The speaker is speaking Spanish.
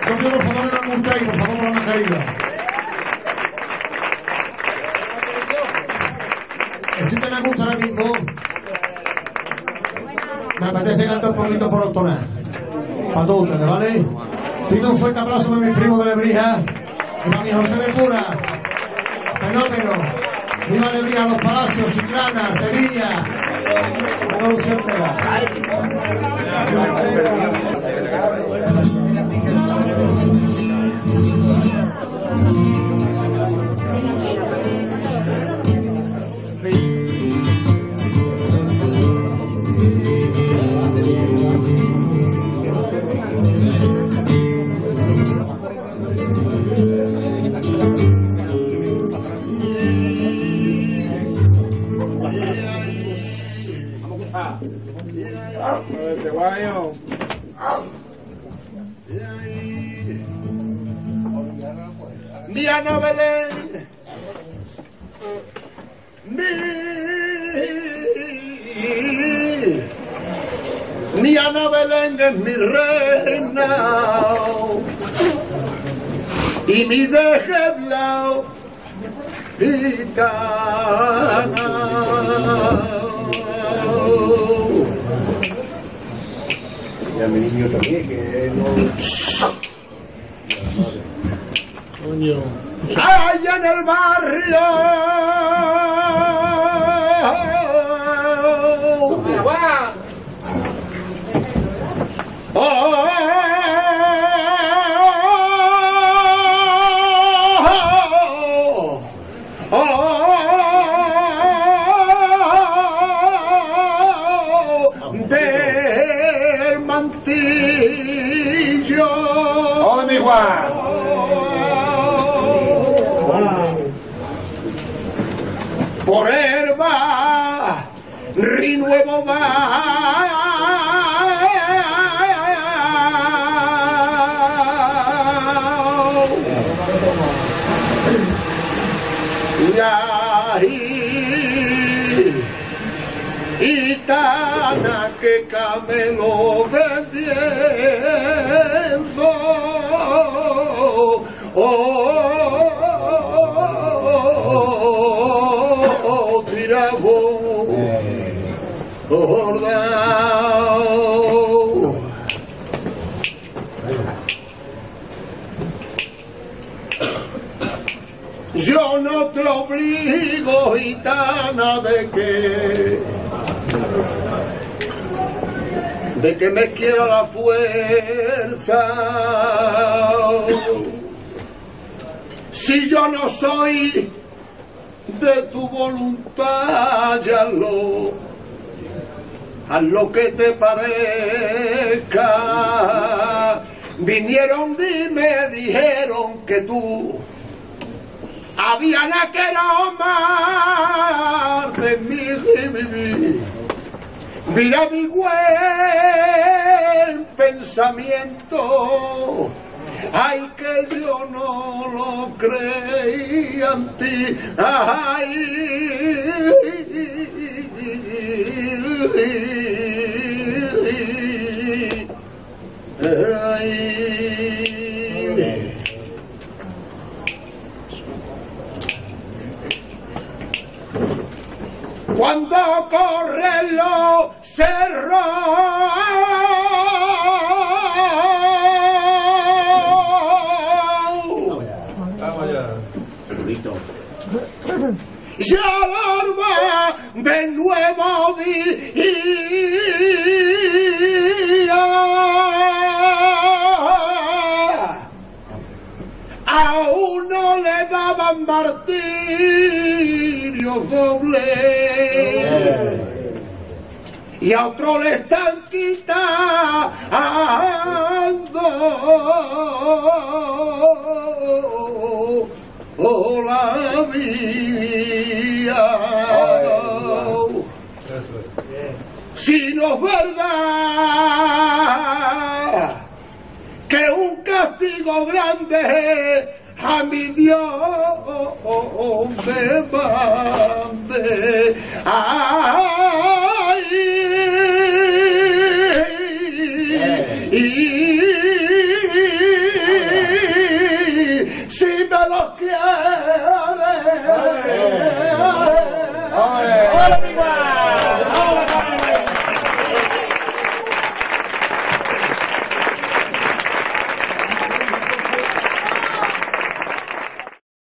Copio, por favor, de la multa y por favor, por la mascarilla. Estoy que me gusta ahora mismo. Me apetece cantar un poquito por Octonar. Para todos ustedes, ¿vale? Pido un fuerte aplauso para mis primos de Lebrija y para mi José de Pura. Fenómeno. Viva Lebrija, Los Palacios, Chiclana, Sevilla. Una Lucía Entrega. Diana Belén, Diana Belén es mi reina y mi dejebla gitana. Y a mi niño también, que no... Coño. Allá en el barrio. Del Mantillo. Hola, mi Juan. Por herba, rinuevo va. Y tana que camelo vendiendo. Tirabo Jordao. Yo no te obligo, gitana, de que me quiera la fuerza. Si yo no soy de tu voluntad, ya haz lo que te parezca. Vinieron y me dijeron que tú habían aquel omar de mi. Mira mi buen pensamiento. Ay, que yo no lo creía en ti. Ay, cuando corren los cerros, ya alarma de nuevo día. A uno le daban martirio doble y a otro le están quitando la vida. Si no es verdad que un castigo grande a mi Dios me mande. Ay, si me lo quieres. ¡Hola, mi Juan!